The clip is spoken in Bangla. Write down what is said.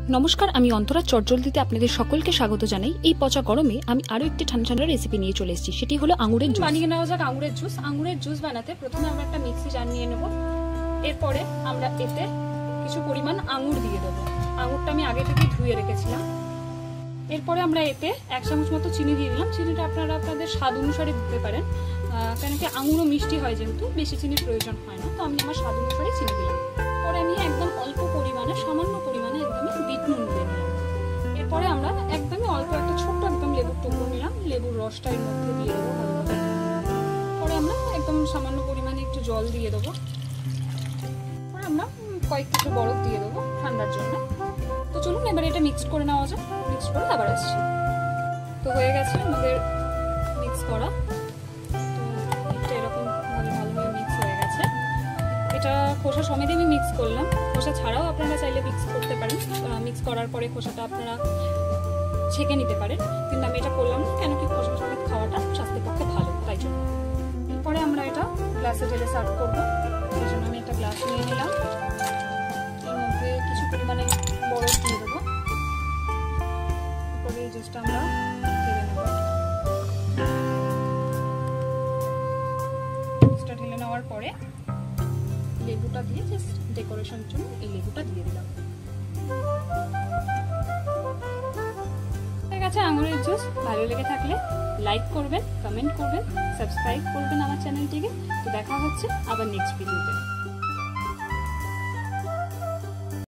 নমস্কার, আমি অন্তরা চটজলদিতে আপনাদের সকলকে স্বাগত জানাই। এই পচা গরমে আমি আরো একটি ঠান্ডা ঠান্ডা রেসিপি নিয়ে চলে এসেছি, সেটি হলো আঙুরের জুস। বানিয়ে নেওয়া যাক আঙুরের জুস। আঙুরের জুস বানাতে প্রথমে আমরা একটা মিক্সি জার নিয়ে নেব। এরপরে আমরা এতে কিছু পরিমাণ আঙুর দিয়ে দেবো। আঙুরটা আমি আগে থেকে ধুয়ে রেখেছিলাম। এরপরে আমরা এতে 1 চামচ মতো চিনি দিয়ে দিলাম। চিনিটা আপনারা আপনাদের স্বাদ অনুসারে দিতে পারেন, কেন কি আঙুরও মিষ্টি হয়, যেহেতু বেশি চিনির প্রয়োজন হয় না, তো আমি আমার স্বাদ অনুসারে চিনি দিলাম। পরে আমি একদম অল্প পরিমাণে, সামান্য পরিমাণে একদমই বিট নুন দিয়ে নিলাম। এরপরে আমরা একদমই অল্প একটা ছোট্ট একদম লেবুর টুকরো নিলাম, লেবুর রসটা এর মধ্যে দিয়ে দেবো ভালোভাবে। পরে আমরা একদম সামান্য পরিমাণে একটু জল দিয়ে দেবো। পরে আমরা কয়েক কিছু বরফ দিয়ে দেবো ঠান্ডার জন্য। তো চলুন এবার এটা মিক্সড করে নেওয়া যাক। মিক্স করে আবার আসছি। তো হয়ে গেছে আমাদের মিক্স করা। তো এটা এরকম ভালোভাবে মিক্স হয়ে গেছে। এটা খোসা সমেত আমি মিক্স করলাম, খোসা ছাড়াও আপনারা চাইলে মিক্স করতে পারেন। মিক্স করার পরে খোসাটা আপনারা ছেঁকে নিতে পারেন, কিন্তু আমি এটা করলাম না, কেন কি খোসা সমেত খাওয়াটা স্বাস্থ্যের পক্ষে ভালো, তাই জন্য। এরপরে আমরা এটা গ্লাসে ঢেলে সার্ভ করবো। সেই জন্য আমি একটা গ্লাস নিয়ে নিলাম। এর মধ্যে কিছু পরিমাণে বরফ দিয়ে দেবো। এরপরে এই জুসটা আমরা ঢেলে নেব। জুসটা ঢেলে নেওয়ার পরে লেবুটা দিয়ে জাস্ট ডেকোরেশনের জন্য এই লেবুটা দিয়ে দিলাম। ঠিক আছে, আঙুরের জুস ভালো লেগে থাকলে লাইক করবেন, কমেন্ট করবেন, সাবস্ক্রাইব করবেন আমার চ্যানেলটিকে। তো দেখা হচ্ছে আবার নেক্সট ভিডিওতে।